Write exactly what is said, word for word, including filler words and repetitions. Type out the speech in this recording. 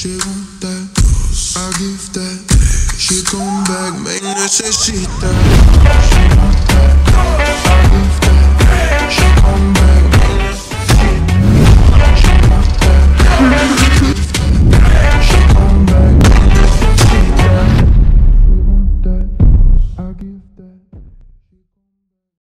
She want that, I give that. She come back, me necesita.